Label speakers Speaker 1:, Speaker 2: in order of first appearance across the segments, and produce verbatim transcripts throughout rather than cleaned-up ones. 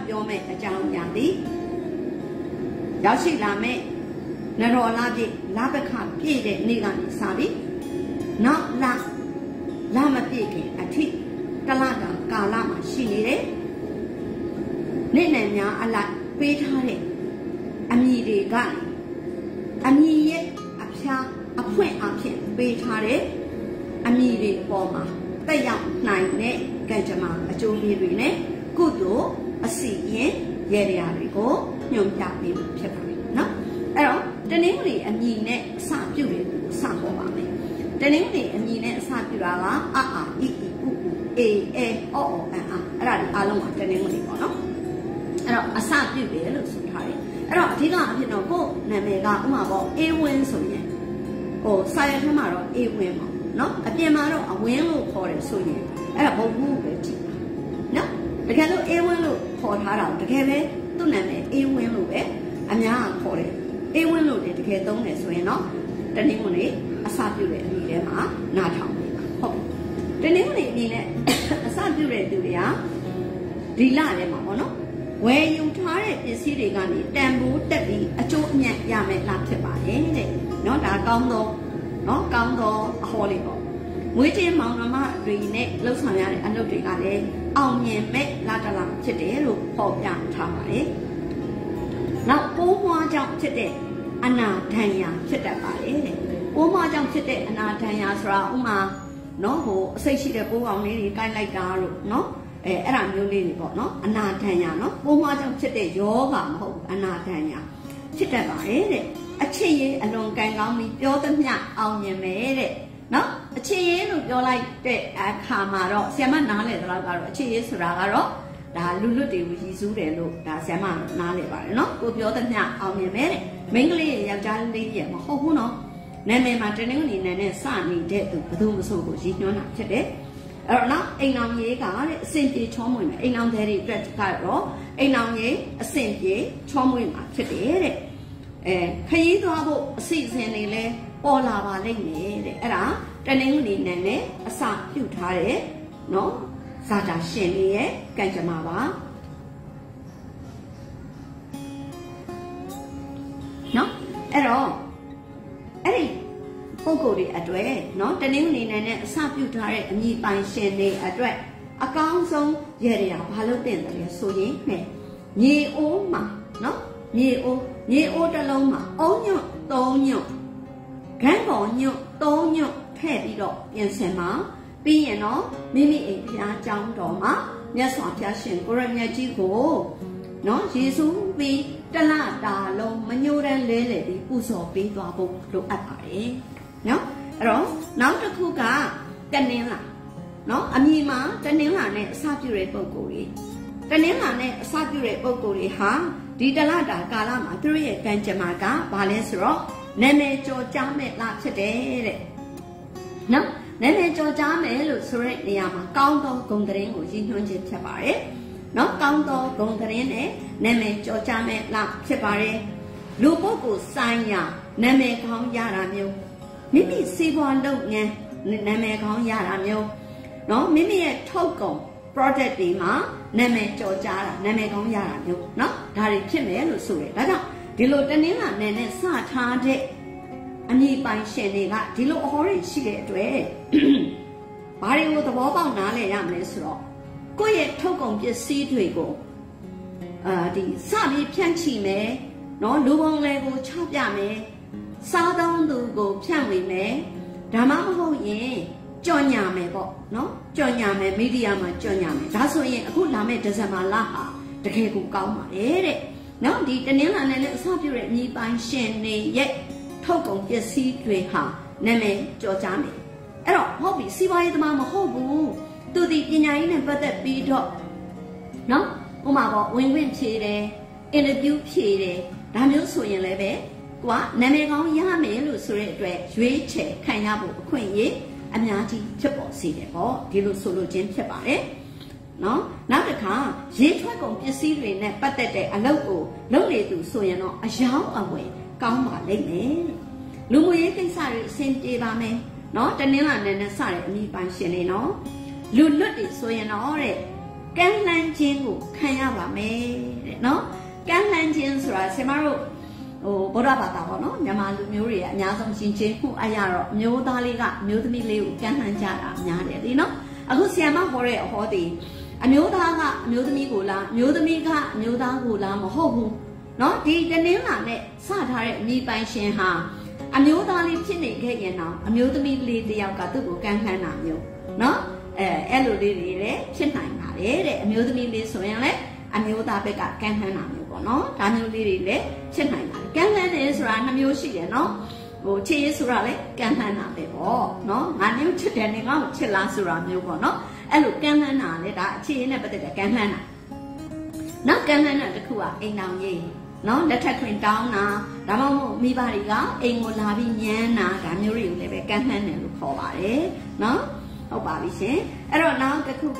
Speaker 1: ပြောမဲ့အကြောင်းအရာသည်ရောက်ရှိလာမဲ့နရောလာပြည့်လာပခပြည့်တဲ့နေ့ကနေစပြီးနောက်လာလာမပြည့်ခင်အထိတလတာကာလမှာရှိနေတဲ့နေ့နဲ့များအလိုက်ပေးထားတဲ့အမည်တွေကနေအမည်ရဲ့အဖျားအဖွင့်အဖြစ်ပေးထားတဲ့အမည်တွေပေါ်မှာတက်ရောက်နိုင်တဲ့ကံကြမ္မာအကျိုးပေးတွေနဲ့ကုသိုလ်အစီရင်ရရတွေကိုညွှန်ပြပေးလို့ဖြစ်ပါတယ်နော်အဲ့တော့တနင်္ဂနွေအမည်နဲ့အစပြုတယ်စပေါ်ပါမယ်တနင်္ဂနွေအမည်နဲ့အစပြုတာကအာအာအီအီဥဥအေအေအောအောအန်အာအဲ့ဒါဒီအားလုံးကတနင်္ဂနွေပေါ့နော်အဲ့တော့အစပြုတယ်လို့ဆိုထားတယ်အဲ့တော့အဓိကအဖြစ်တော့ကိုယ်နာမည်ကဥမာပေါ့အေဝင်းဆိုရင်ဟိုစာရွက်ထဲမှာတော့အေဝင်းပေါ့နော်အပြင်မှာတော့အဝင်းလို့ခေါ်တယ်ဆိုရင်အဲ့ဒါဘုံဘူးပဲကြည့်ပါနော်တကယ်လို့အေဝင်းလို့ခေါ်ထားတာတကယ်ပဲသူ့နာမည်အေဝင်းလို့ပဲအများကခေါ်တယ်အေဝင်းလို့တကယ်သုံးတယ်ဆိုရင်တော့တနင်္ဂနွေအစပြုတဲ့အမည်ထဲမှာနားထောင်နေပါဟုတ်တနင်္ဂနွေအမည်နဲ့အစပြုတဲ့သူတွေကဒီလထဲမှာပေါ့နော်ဝယ်ယူထားတဲ့ပစ္စည်းတွေကနေတန်ဖိုးတက်ပြီးအကျိုးအမြတ်ရမယ်လားဖြစ်ပါတယ်တဲ့နော်ဒါကောင်းသောနော်ကောင်းသောအဟောလေးပေါ့ငွေကြေးမောင်နှမတွေနဲ့လှုပ်ဆောင်ရတဲ့အလုပ်တွေကလည်းအောင်မြင်မဲ့လာတလာဖြစ်တယ်လို့ဖော်ပြထားပါတယ်နောက်ပိုးမွားကြောင့်ဖြစ်တဲ့အနာဒဏ်ရာဖြစ်တတ်ပါတယ်တဲ့ပိုးမွားကြောင့်ဖြစ်တဲ့အနာဒဏ်ရာဆိုတာဥမာနော်ဟိုအစိတ်ရှိတဲ့ပိုးကောင်လေးတွေကိုက်လိုက်တာလို့နော်အဲအဲ့ဒါမျိုးလေးတွေပေါ့နော်အနာဒဏ်ရာနော်ပိုးမွားကြောင့်ဖြစ်တဲ့ယောဂမဟုတ်အနာဒဏ်ရာဖြစ်တတ်ပါတယ်တဲ့အချစ်ရေးအလွန်ကံကောင်းပြီးပြောသမျှအောင်မြင်မယ်တဲ့နော်အချစ်ရေးလို့ပြောလိုက်တဲ့အခါမှာတော့ဆရာမနားလည်တော့ကတော့အချစ်ရေးဆိုတာကတော့ဒါလူလွတ်တွေကိုရည်စူးတယ်လို့ဒါဆရာမနားလည်ပါတယ်နော်ကိုပြောသမျှအောင်မြင်မယ်တဲ့မိန်းကလေးယောက်ျားလေးရဲ့မဟုတ်ဘူးနော်နာမည်မှာတနင်္ဂနွေနဲ့နဲ့စနေတဲ့သူဘယ်သူမဆိုကိုရည်ညွှန်းတာဖြစ်တယ်အဲ့တော့နော်အိမ်အောင်ရေးကတဲ့အစင်ပြေချောမွေ့မယ်အိမ်အောင်တဲ့တွေအတွက်ကတော့အိမ်အောင်ရေးအစင်ပြေချောမွေ့မှာဖြစ်တယ်တဲ့အဲခရီးသွားဖို့အစီအစဉ်တွေလဲပေါ်လာပါလိမ့်မယ်တဲ့အဲ့ဒါတနင်္ဂနွေနဲ့နဲ့အစပြုထားတဲ့နော်ဇာတာရှင်လေးရဲ့ကံကြမ္မာပါနော်အဲ့တော့အဲ့ဒီပုဂ္ဂိုလ်တွေအတွက်နော်တနင်္ဂနွေနဲ့နဲ့အစပြုထားတဲ့အမည်ပိုင်ရှင်တွေအတွက်အကောင်းဆုံးရရဘာလို့တင်တယ်လဲဆိုရင်နဲ့ညီအိုးမှာနော်ညီအိုးညီအိုးတစ်လုံးမှာအုံညွတ်သုံးညွတ်ဂန်းပေါ်ညွတ်သုံးညွတ်ထည့်ပြီးတော့ပြင်ဆင်မှာပြီးရင်တော့မိမိအိမ်ဘုရားကျောင်းတော်မှာမြတ်စွာဘုရားရှင်ကိုရမြတ်ကြီးကိုနော်ယေရှုပြီးတလတာလုံးမညိုတန်းလဲလေပြီးပူဇော်ပေးသွားဖို့လိုအပ်ပါတယ်နော်အဲ့တော့နောက်တစ်ခုကတနင်္လာနော်အမည်မှာတနင်္လာနဲ့အစပြုတဲ့ပုဂ္ဂိုလ်တွေတနင်္လာနဲ့အစပြုတဲ့ပုဂ္ဂိုလ်တွေဟာဒီတလတာကာလမှာသူတို့ရဲ့ကံကြမ္မာကဘာလဲဆိုတော့နာမည်ကျော်ကြားမဲ့လားဖြစ်တယ်တဲ့နော်နာမည်ကျော်ကြားမယ်လို့ဆိုတဲ့နေရာမှာကောင်းသောဂုဏ်သတင်းကိုရည်ညွှန်းခြင်းဖြစ်ပါတယ်နော်ကောင်းသောဂုဏ်သတင်းနဲ့နာမည်ကျော်ကြားမဲ့လားဖြစ်ပါတယ်လူပုဂ္ဂိုလ်ဆိုင်ရာနာမည်ကောင်းရတာမျိုးမိမိစီးပွားလုပ်ငန်းနာမည်ကောင်းရတာမျိုးနော်မိမိရဲ့ထုတ်ကုန် product တွေမှာနာမည်ကျော်ကြားတာနာမည်ကောင်းရတာမျိုးနော်ဒါတွေဖြစ်မယ်လို့ဆိုတယ်ဒါကြောင့်ဒီလိုတနင်္လာနေ့နဲ့စထားတဲ့အမည်ပိုင်ရှင်တွေကဒီလိုအဟောတွေရှိတဲ့အတွက်ဘာတွေကိုသဘောပေါက်နားလည်ရမလဲဆိုတော့ကိုယ့်ရဲ့ထုတ်ကုန်ပစ္စည်းတွေကိုအာဒီစပြီးဖြန့်ချီမယ်နော်လူပုံလေးကိုချပြမယ်စားသုံးသူကိုဖြန့်ဝေမယ်ဒါမှမဟုတ်ရင်ကြော်ညာမယ်ပေါ့နော်ကြော်ညာမယ်မီဒီယာမှာကြော်ညာမယ်ဒါဆိုရင်အခုလာမယ့်ဒီဇင်ဘာလဟာတကယ်ကိုကောင်းပါလေတဲ့နော်ဒီတနင်္လာနေ့နဲ့အစပြုတဲ့အမည်ပိုင်ရှင်တွေရဲ့ထုတ်ကုန်ပစ္စည်းတွေဟာနာမည်ကျော်ကြားမယ်အဲ့တော့ဟုတ်ပြီစီးပွားရေးသမားမဟုတ်ဘူးသူဒီပညာရေးနဲ့ပတ်သက်ပြီးတော့နော်ဥပမာပေါ့ဝင်ခွင့်ဖြေတယ်အင်တာဗျူးဖြေတယ်ဒါမျိုးဆိုရင်လည်းပဲကိုကနာမည်ကောင်းရမယ်လို့ဆိုတဲ့အတွက်ရွေးချယ်ခံရဖို့အခွင့်အရေးအများကြီးဖြစ်ပေါ်စေတယ်ပေါ့ဒီလိုဆိုလို့ချင်းဖြစ်ပါတယ်နော်နောက်တစ်ခါရေထွက်ကုန်ပစ္စည်းတွေနဲ့ပတ်သက်တဲ့အလုပ်ကိုလုပ်နေသူဆိုရင်တော့အယောင်းအဝယ်ကောင်းပါလိမ့်မယ်လူမှုရေးကိစ္စတွေအဆင်ပြေပါမယ်နော်တနင်္လာနေ့နဲ့စတဲ့အမိပိုင်ရှင်တွေနော်လူလွတ်တွေဆိုရင်တော့တဲ့ကမ်းလှမ်းခြင်းကိုခံရပါမယ်တဲ့နော်ကမ်းလှမ်းခြင်းဆိုတာဆရာမတို့ဟိုဗုဒ္ဓဘာသာပေါ့နော်မြန်မာလူမျိုးတွေကအများဆုံးရှင်ချင်းမှုအရာတော့အမျိုးသားလေးကအမျိုးသမီးလေးကိုကမ်းလှမ်းကြတာအများတယ်ဒီနော်အခုဆရာမဟောတဲ့အဟောဒီအမျိုးသားကအမျိုးသမီးကိုလားအမျိုးသမီးကအမျိုးသားကိုလားမဟုတ်ဘူးနော်ဒီတနင်္လာနဲ့စထားတဲ့အမိပိုင်ရှင်ဟာအမျိုးသားလေးဖြစ်နေခဲ့ရင်တော့အမျိုးသမီးလေးတယောက်ကသူ့ကိုကမ်းလှမ်းတာမျိုးနော်အဲအဲ့လိုလေးတွေလည်းဖြစ်နိုင်ပါတယ်တဲ့အမျိုးသမီးလေးဆိုရင်လည်းအမျိုးသားဘက်ကကမ်းလှမ်းတာမျိုးပေါ့နော်ဒါမျိုးလေးတွေလည်းဖြစ်နိုင်ပါတယ်ကမ်းလှမ်းတယ်ဆိုတာနှမျိုးရှိတယ်နော်ဟိုချစ်ရေးဆိုတာလည်းကမ်းလှမ်းတာပဲပေါ့နော်ငါမျိုးချစ်တယ်နေငါ့ကိုချစ်လားဆိုတာမျိုးပေါ့နော်အဲ့လိုကမ်းလှမ်းတာလေဒါအခြေရေးနဲ့ပတ်သက်တဲ့ကမ်းလှမ်းတာနောက်ကမ်းလှမ်းတာတစ်ခုကအိမ်တော်ကြီးနော်လက်ထက်ခွင်တောင်းတာဒါမှမဟုတ်မိဘတွေကအိမ်ကိုလာပြီးညမ်းတာဒါမျိုးတွေကိုလည်းပဲကမ်းလှမ်းတယ်လို့ခေါ်ပါတယ်နော်ဟုတ်ပါပြီရှင်အဲ့တော့နောက်တစ်ခုက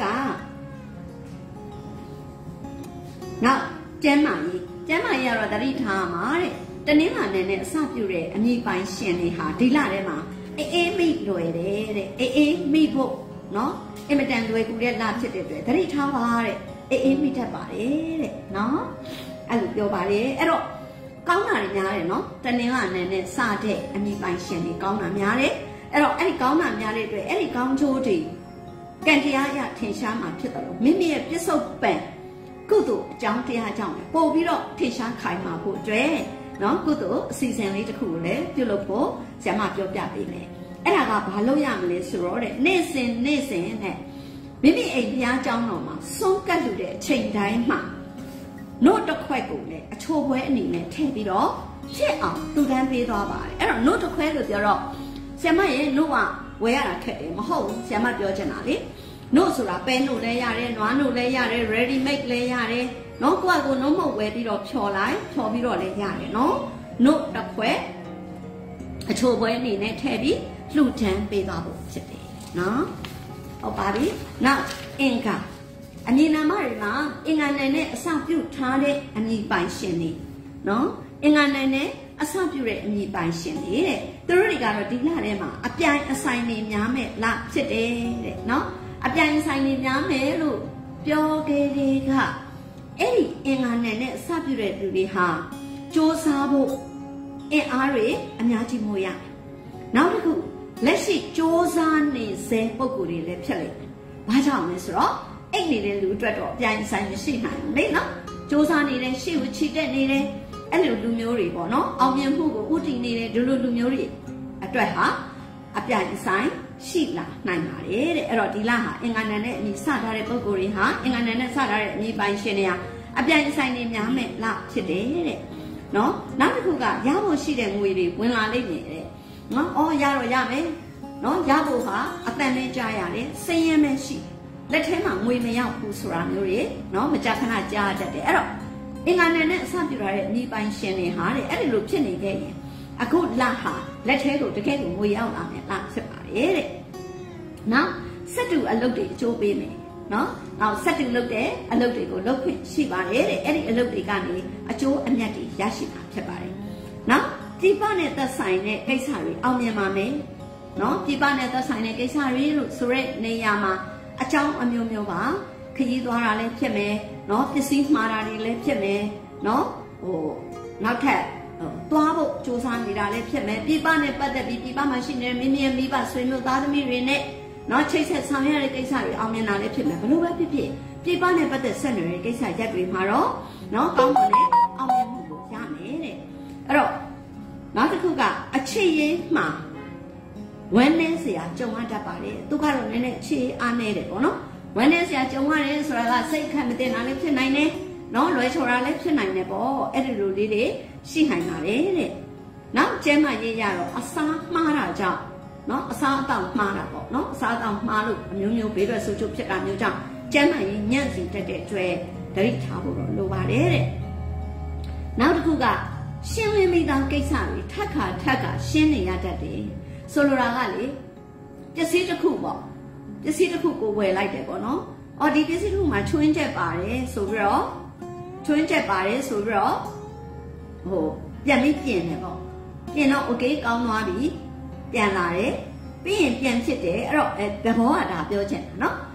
Speaker 1: နောက်ကျမ်းမာရေးကျမ်းမာရေးကတော့တတိထားမှာတဲ့တနင်္လာနေ့နဲ့အစပြုတဲ့အမိပိုင်ရှင်တွေဟာဒီလထဲမှာအေးအေးမိလွယ်တယ်တဲ့အေးအေးမိဖို့နော်အင်မတန်လွယ်ကူတဲ့လဖြစ်တဲ့အတွက်တတိထားပါတဲ့အေးအေးမိတတ်ပါတယ်တဲ့နော်အဲ့လိုပြောပါတယ်အဲ့တော့ကောင်းတာတွေများတယ်နော်တနင်္လာနေ့နဲ့စတဲ့အမိပိုင်ရှင်တွေကောင်းတာများတယ်အဲ့တော့အဲ့ဒီကောင်းတာများတဲ့အတွက်အဲ့ဒီကောင်းချိုးတွေကံတရားရထင်ရှားမှာဖြစ်တယ်လို့မိမိရဲ့ပြစ္ဆုတ်ပံကုသိုလ်အကြောင်းတရားကြောင့်ပို့ပြီးတော့ထင်ရှားခိုင်မာဖို့အတွက်နော်ကုသိုလ်အစီအစဉ်လေးတစ်ခုကိုလည်းပြုလုပ်ဖို့ဆရာမပြောပြပေးမယ်အဲ့ဒါကဘာလို့ရမလဲဆိုတော့တဲ့နေ့စဉ်နေ့စဉ်နဲ့မိမိအိမ်ဘုရားကျောင်းတော်မှာဆုံးကပ်လူတဲ့အချိန်တိုင်းမှာနို့တစ်ခွက်ကိုလည်းအချိုးပွဲအနေနဲ့ထည့်ပြီးတော့ဖြစ်အောင်တူတန်းပေးသွားပါတယ်အဲ့တော့နို့တစ်ခွက်လို့ပြောတော့ဆရာမရဲ့နို့ကဝယ်ရတာခက်တယ်မဟုတ်ဘူးဆရာမပြောချင်တာလေနို့ဆိုတာပဲနို့လည်းရတယ်နွားနို့လည်းရတယ် ready made လည်းရတယ်နော်ကိုယ့်အကိုနို့မဟုတ်ဝယ်ပြီးတော့ဖြော်လိုက်ဖြော်ပြီးတော့လည်းရတယ်နော်နို့တစ်ခွက်အချိုးပွဲအနေနဲ့ထည့်ပြီးလှူဒန်းပေးသွားဖို့ဖြစ်တယ်နော်ဟုတ်ပါပြီနောက်အင်္ဂါအမည်နာမတွေမှာအင်္ဂါနယ်နဲ့အစပြုထားတဲ့အမည်ပိုင်ရှင်တွေနော်အင်္ဂါနယ်နဲ့အစပြုတဲ့အမည်ပိုင်ရှင်တွေတဲ့သူတို့တွေကတော့ဒီလထဲမှာအပြိုင်အဆိုင်နေများမဲ့လဖြစ်တယ်တဲ့နော်အပြိုင်အဆိုင်နေများမယ်လို့ပြောခဲ့တဲ့ကအဲ့ဒီအင်္ဂါနယ်နဲ့အစပြုတဲ့သူတွေဟာစ조사ဖို့အင်အားတွေအများကြီးမို့ရနောက်တစ်ခုလက်ရှိစ조사နေစေပုံကိုယ်တွေလည်းဖြစ်လိမ့်မယ်ဘာကြောင့်လဲဆိုတော့အိတ်နေတဲ့လူအတွက်တော့အပြိုင်ဆိုင်မရှိနိုင်ဘူးလေနော်စ조사နေတဲ့ရှေ့ကိုချီတက်နေတယ်အဲ့လိုလူမျိုးတွေပေါ့နော်အောင်မြင်မှုကိုဥတည်နေတဲ့ဒီလိုလူမျိုးတွေအတွက်ဟာအပြိုင်ဆိုင်ရှိလာနိုင်ပါတယ်တဲ့အဲ့တော့ဒီလဟာအင်္ဂါနံနဲ့အမိစထားတဲ့ပုံကိုယ်တွေဟာအင်္ဂါနံနဲ့စထားတဲ့အမိပိုင်ရှင်တွေဟာအပြိုင်ဆိုင်နေများမဲ့လဖြစ်တယ်တဲ့နော်နောက်တစ်ခုကရဖို့ရှိတဲ့ငွေတွေဝင်လာလိမ့်မယ်တဲ့နော်အော်ရတော့ရမယ်နော်ရဖို့ဟာအတန်နဲ့ကြားရတယ်စိတ်ရမ်းပဲရှိလက်ထဲမှာငွေမရောက်ဘူးဆိုတာမျိုးတွေနော်မကြခဏကြားတတ်တယ်အဲ့တော့အင်္ဂါနံနဲ့အစပြုထားတဲ့မိပိုင်ရှင်တွေဟာတဲ့အဲ့ဒီလိုဖြစ်နေခဲ့ရင်အခုလဟာလက်ထဲကိုတကယ်ကိုငွေရောက်လာမယ်လားဖြစ်ပါတယ်တဲ့နော်စက်တူအလုပ်တွေအကျိုးပေးမယ်နော်နောက်စက်တူလုပ်တဲ့အလုပ်တွေကိုလုပ်ခွင့်ရှိပါတယ်တဲ့အဲ့ဒီအလုပ်တွေကနေအကျိုးအမြတ်တွေရရှိတာဖြစ်ပါတယ်နော်ပြပနဲ့သက်ဆိုင်တဲ့ကိစ္စတွေအောင်မြင်ပါမယ်နော်ပြပနဲ့သက်ဆိုင်တဲ့ကိစ္စတွေလို့ဆိုရက်နေရာမှာအကြောင်းအမျိုးမျိုးပါခရီးသွားတာလည်းဖြစ်မယ်နော်ပစ္စည်းမှားတာတွေလည်းဖြစ်မယ်နော်ဟိုနောက်ထပ်သွားဖို့စူးစမ်းနေတာလည်းဖြစ်မယ်ပြပနဲ့ပတ်သက်ပြီးပြပမှာရှိနေတဲ့မိမိရဲ့မိဘဆွေမျိုးသားသမီးတွေနဲ့နော်ချိတ်ဆက်ဆောင်ရတဲ့ကိစ္စတွေအောင်မြင်တာလည်းဖြစ်မယ်ဘလို့ပဲဖြစ်ဖြစ်ပြပနဲ့ပတ်သက်ဆက်နွယ်တဲ့ကိစ္စရက်တွေမှာတော့နော်ကောင်းမွန်တဲ့အောင်မြင်မှုကိုရမယ်တဲ့အဲ့တော့နောက်တစ်ခုကအချစ်ရေးမှာဝမ်းနည်းစရာကြုံရတတ်ပါတယ်သူကတော့နည်းနည်းအခြေအားနေတယ်ပေါ့နော်ဝမ်းနည်းစရာကြုံရတယ်ဆိုတာကစိတ်ခက်မတင်တာလည်းဖြစ်နိုင်တယ်နော်လွယ်ချော်တာလည်းဖြစ်နိုင်တယ်ပေါ့အဲ့ဒီလိုလေးတွေရှိနိုင်ပါတယ်တဲ့နောက်ကျဲမရေးရတော့အစားမှားတာကြောင့်နော်အစားအသောက်မှားတာပေါ့နော်အစားအသောက်မှားလို့အမျိုးမျိုးဘေးထွက်ဆိုးချုပ်ဖြစ်တာမျိုးကြောင့်ကျဲမရေးညံ့စီတက်တဲ့ကျွဲဒရိထားဖို့တော့လိုပါတယ်တဲ့နောက်တစ်ခုကရှင်းလင်းမိသားကိစ္စတွေထက်ခါထက်ခါရှင်းနေရတတ်တယ်ဆိုလိုတာကလေပစ္စည်းတစ်ခုပေါ့ပစ္စည်းတစ်ခုကိုဝယ်လိုက်တယ်ပေါ့နော်အော်ဒီပစ္စည်းတစ်ခုမှာချွင်းချက်ပါတယ်ဆိုပြီးတော့ချွင်းချက်ပါတယ်ဆိုပြီးတော့ဟိုပြန်ပြီးပြင်တယ်ပေါ့ပြင်တော့ okay ကောင်းသွားပြီပြန်လာတယ်ပြီးရင်ပြန်ဖြစ်တယ်အဲ့တော့အဲသဘောကဒါပြောချင်တာနော်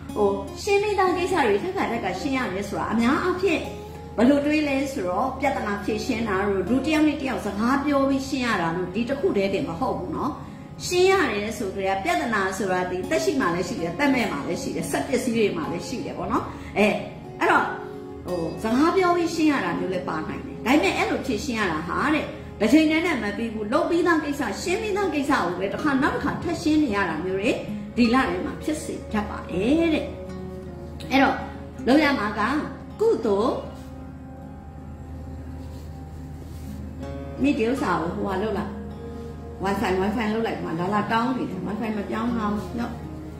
Speaker 1: ဟိုရှင်းမိသားကိစ္စတွေထက်ကထက်ကရှင်းရတယ်ဆိုတာအများအပြည့်ဘလို့တွေးလဲဆိုတော့ပြဿနာဖြေရှင်းတာတို့လူတယောက်နဲ့တယောက်စကားပြောပြီးရှင်းရတာလို့ဒီတစ်ခုတည်းတည်းမဟုတ်ဘူးနော်ရှင်းရတယ်ဆိုကြတဲ့ပြဿနာဆိုတာဒီတက်ရှိမှလည်းရှိတယ်တက်မဲ့မှလည်းရှိတယ်စက်ပစ္စည်းတွေမှလည်းရှိတယ်ပေါ့နော်အဲအဲ့တော့ဟိုစကားပြောပြီးရှင်းရတာမျိုးလည်းပါနိုင်တယ်ဒါပေမဲ့အဲ့လိုဖြေရှင်းရတာဟာတဲ့တစ်ချိန်တည်းနဲ့မပြီးဘူးလုပ်ပြီးသားကိစ္စရှင်းပြီးသားကိစ္စကိုပဲတစ်ခါနောက်တစ်ခါထပ်ရှင်းနေရတာမျိုးတွေဒီလထဲမှာဖြစ်စေတတ်ပါတယ်တဲ့အဲ့တော့လုပ်ရမှာကကုသိုလ်မိဒီဥစ္စာကိုဟိုဟာလုပ်လိုက် wifi wifi လုပ်လိုက်မှာလာလာတောင်းနေတယ် wifi မပြောင်းအောင်နော်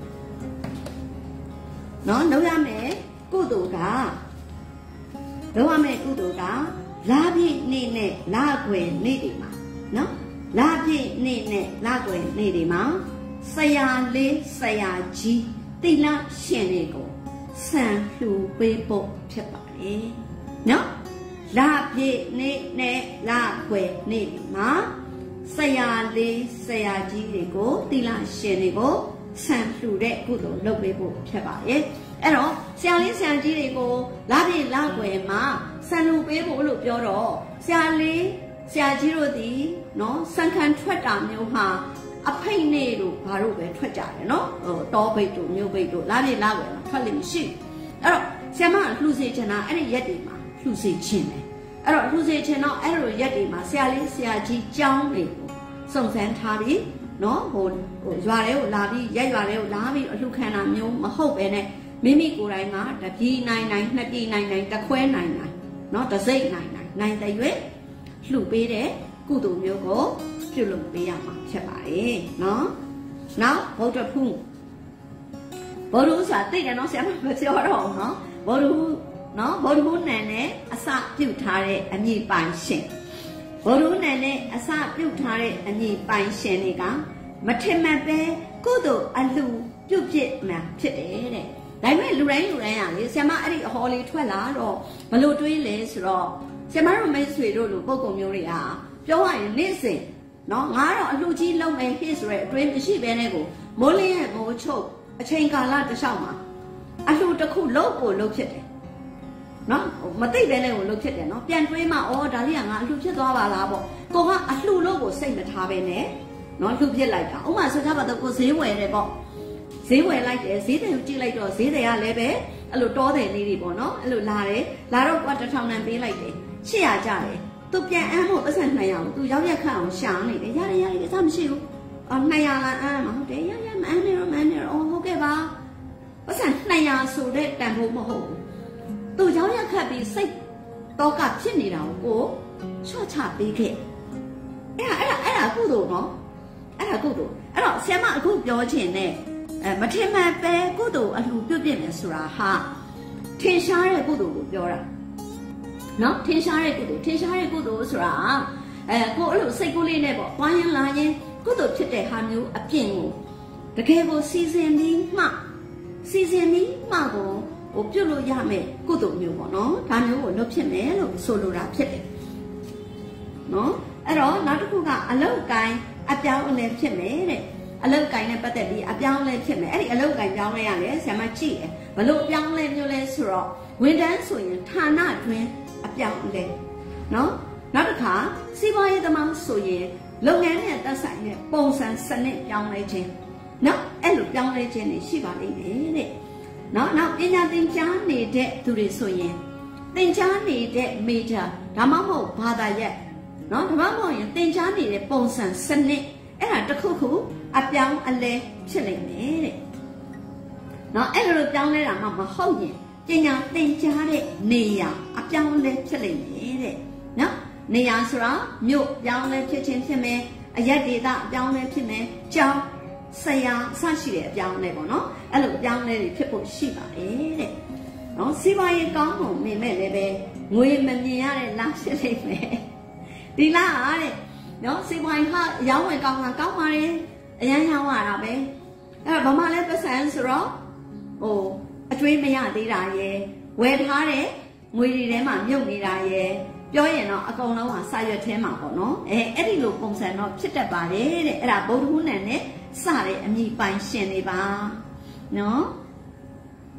Speaker 1: နော်လုပ်ရမယ်ကုသိုလ်ကလုပ်ရမယ်ကုသိုလ်ကလာပြည့်နေ့နဲ့လာခွေနေ့တွေမှာနော်လာပြည့်နေ့နဲ့လာခွေနေ့တွေမှာဆရာလေးဆရာကြီးတိလရှင်တွေကိုဆံလှူပေးဖို့ဖြစ်ပါတယ်နော်လာပြည့်နေ့နဲ့လာခွေနေ့တွေမှာဆရာလေးဆရာကြီးတွေကိုတိလရှင်တွေကိုဆံလှူတဲ့ကုသိုလ်လုပ်ပေးဖို့ဖြစ်ပါတယ်အဲ့တော့ဆရာလေးဆရာကြီးတွေကိုလာပြည့်လာခွေမှာဆံလှူပေးဖို့လို့ပြောတော့ဆရာလေးဆရာကြီးတို့ဒီနော်စံခံထွက်တာမျိုးဟာအဖိတ်နေတို့ဘာလို့ပဲထွက်ကြတယ်နော်ဟိုတောဘိတ်တို့မြို့ဘိတ်တို့လာပြည့်လာခွေမှာထွက်လိမ့်မရှိအဲ့တော့ဆရာမလှူစေချင်တာအဲ့ဒီရက်တွေမှာလှူစေချင်တယ်အဲ့တော့လှူစေချင်တော့အဲ့လိုရက်တွေမှာဆရာလေးဆရာကြီးကျောင်းတွေကိုစုံစမ်းထားပြီးနော်ဟိုဟိုရွာတွေကိုလာပြီးရက်ရွာတွေကိုလာပြီးအလှခံတာမျိုးမဟုတ်ပဲနဲ့မိမိကိုယ်တိုင်ကတပြည်နိုင်နိုင်နှစ်ပြည်နိုင်နိုင်တစ်ခွဲနိုင်နိုင်နော်တစ်စိတ်နိုင်နိုင်နိုင်တဲ့ရွေးလှူပေးတဲ့ကုသိုလ်မျိုးကိုပြုလုပ်ပေးရမှာဖြစ်ပါတယ်နော်နောက်ဗုဒ္ဓဖူးဗုဒ္ဓဥဆိုတာသိတယ်နော်ဆရာမမပြောတော့ဘူးနော်ဗုဒ္ဓဟူးနော်ဗုဒ္ဓဟူးနံနဲ့အစပြုတ်ထားတဲ့အမည်ပိုင်ရှင်ဗုဒ္ဓဟူးနံနဲ့အစပြုတ်ထားတဲ့အမည်ပိုင်ရှင်တွေကမထင်မှတ်ပဲကုသိုလ်အလှပြုတ်ဖြစ်မှဖြစ်တယ်တဲ့ဒါပေမဲ့လူတိုင်းလူတိုင်းရလေဆရာမအဲ့ဒီအဟောလေးထွက်လာတော့ဘလို့တွေးလဲဆိုတော့ဆရာမတို့မိတ်ဆွေတို့လိုပုံကုံမျိုးတွေကပြောရရင်နေ့စဉ်နော်ငါတော့အလှကြီးလုံးမယ်ဟိဆိုရဲအတွေးမရှိဘဲနဲ့ကိုမိုးလင်းရဲ့မိုးချုပ်အချိန်ကာလတစ်လျှောက်မှာအလှတစ်ခုလုံးကိုလုံးဖြစ်တယ်နော်မသိပဲနဲ့ကိုလုံးဖြစ်တယ်နော်ပြန်တွေးမှဩဒါလေးကငါအလှဖြစ်သွားပါလားပေါ့ကိုကအလှလို့ကိုစိတ်မထားပဲနဲ့နော်လှဖြစ်လိုက်တာဥမာဆိုကြပါတော့ကိုဈေးဝယ်တယ်ပေါ့ဈေးဝယ်လိုက်တယ်ဈေးတယ်ကိုကြည့်လိုက်တော့ဈေးတယ်ကလည်းပဲအဲ့လိုတောတယ်လေးတွေပေါ့နော်အဲ့လိုလာတယ်လာတော့ကွာတစ်ထောင်တန်ပေးလိုက်တယ်ရှစ်ရာကြတယ်သူပြန်အမ်းဖို့ပတ်စံနှစ်ရာကိုသူရောက်ရက်ခန့်အောင်ရှာနေတယ်ရတယ်ရတယ်အဆမရှိဘူးအော်နှစ်ရာလာအမ်းမှာဟုတ်တယ်ရရမအမ်းနေတော့မအမ်းနေတော့အော်ဟုတ်ကဲ့ပါပတ်စံနှစ်ရာဆိုတဲ့တန်ဖို့မဟုတ်ဘူးသူရောက်ရက်ခတ်ပြီးစိတ်တော့ကဖြစ်နေတာကိုချော့ချပေးခဲ့အဲ့ဒါအဲ့ဒါအဲ့ဒါကုသိုလ်နော်အဲ့ဒါကုသိုလ်အဲ့တော့ဆရာမအခုပြောချင်တဲ့အဲမထင်မှန်ပဲကုသိုလ်အလှပြုတ်ပြမယ်ဆိုတာဟာထင်ရှားတဲ့ကုသိုလ်ကိုပြောတာနော်ထင်ရှားတဲ့ကုသိုလ်ထင်ရှားတဲ့ကုသိုလ်ဆိုတာအဲကိုအဲ့လိုစိတ်ကူးလေးနဲ့ပေါ့ဝိုင်းရင်လာရင်ကုသိုလ်ဖြစ်တဲ့ဟာမျိုးအပြင်ကိုတကယ်ကိုစီစဉ်ပြီးမှစီစဉ်ပြီးမှကိုဟိုပြုတ်လို့ရမယ်ကုသိုလ်မျိုးပေါ့နော်ဒါမျိုးကိုလုပ်ဖြစ်မယ်လို့ဆိုလိုတာဖြစ်တယ်နော်အဲ့တော့နောက်တစ်ခုကအလောက်ကိုင်းအပြောင်းအလဲဖြစ်မယ်တဲ့အလောက်ကိုင်းနဲ့ပတ်သက်ပြီးအပြောင်းလဲဖြစ်မယ်အဲ့ဒီအလောက်ကိုင်းပြောင်းလဲရတယ်ဆရာမကြည့်တယ်ဘလို့ပြောင်းလဲမျိုးလဲဆိုတော့ဝန်တန်းဆိုရင်ဌာနတွင်အပြောင်းလဲနော်နောက်တစ်ခါစီးပွားရေးသမားဆိုရင်လုပ်ငန်းနဲ့သက်ဆိုင်တဲ့ပုံစံစနစ်ပြောင်းလဲခြင်းနော်အဲ့လိုပြောင်းလဲခြင်းတွေရှိပါလိမ့်မယ်တဲ့နော်နောက်ပညာသင်ကြားနေတဲ့သူတွေဆိုရင်သင်ကြားနေတဲ့ major ဒါမှမဟုတ်ဘာသာရပ်နော်ဒါမှမဟုတ်ရင်သင်ကြားနေတဲ့ပုံစံစနစ်အဲ့ဒါတစ်ခုခုအပြောင်းအလဲဖြစ်လိမ့်မယ်တဲ့နော်အဲ့လိုပြောင်းလဲတာမှမဟုတ်ရင်ပညာသင်ကြားတဲ့နေရာအပြောင်းလဲဖြစ်လိမ့်မယ်တဲ့နော်နေရာဆိုတာမြို့ပြောင်းလဲဖြစ်ခြင်းဖြစ်မယ်အရက်ဒေသအပြောင်းလဲဖြစ်မယ်ကျောင်းဆရာအစရှိတဲ့အပြောင်းလဲပေါ့နော်အဲ့လိုအပြောင်းလဲတွေဖြစ်ဖို့ရှိပါတယ်တဲ့နော်စီးပွားရေးကောင်းဖို့မြင်မဲ့လည်းပဲငွေမမြင်ရတဲ့လဖြစ်လိမ့်မယ်ဒီလားတဲ့နော်စီးပွားရေးဟာရောင်းဝယ်ကောင်းတာကောင်းပါလေအရန်ရောင်းရတာပဲအဲ့တော့ဘာမှလည်းပတ်စံဆိုတော့ဟိုအကျွေးမရသေးတာရယ်ဝယ်ထားတဲ့ငွေတွေထဲမှာမြုပ်နေတာရယ်ပြောရင်တော့အကုန်လုံးဟာစာရွက်ထဲမှာပေါ့နော်အဲအဲ့ဒီလိုပုံစံတော့ဖြစ်တတ်ပါတယ်တဲ့အဲ့ဒါဗုဒ္ဓဟူးနံနဲ့စတဲ့အမည်ပိုင်ရှင်တွေပါနော်